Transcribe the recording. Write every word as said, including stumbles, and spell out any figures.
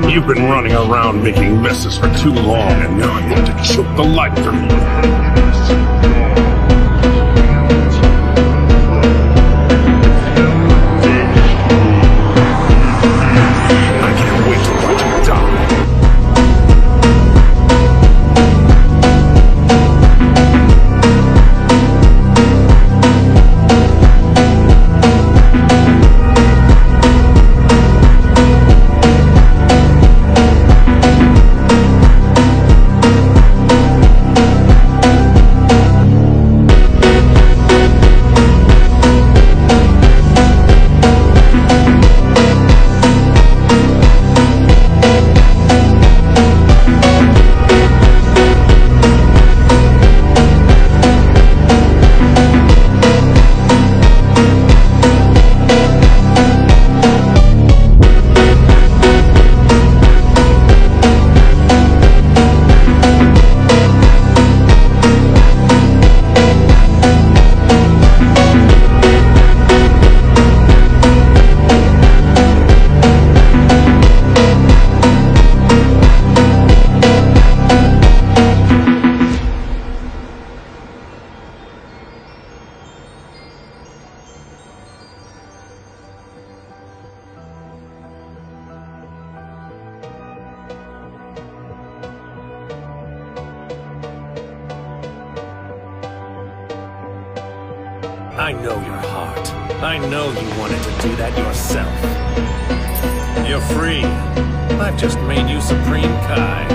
You've been running around making messes for too long, and now I'm going to choke the life from you. I can't wait to watch you die. I know your heart. I know you wanted to do that yourself. You're free. I've just made you Supreme Kai.